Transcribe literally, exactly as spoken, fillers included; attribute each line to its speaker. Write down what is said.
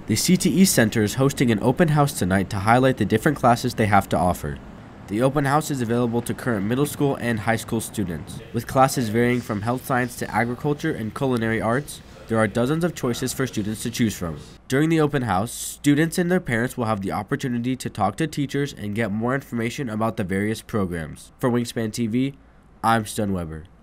Speaker 1: The C T E Center is hosting an open house tonight to highlight the different classes they have to offer. The open house is available to current middle school and high school students. With classes varying from health science to agriculture and culinary arts, there are dozens of choices for students to choose from. During the open house, students and their parents will have the opportunity to talk to teachers and get more information about the various programs. For Wingspan T V, I'm Stun Weber.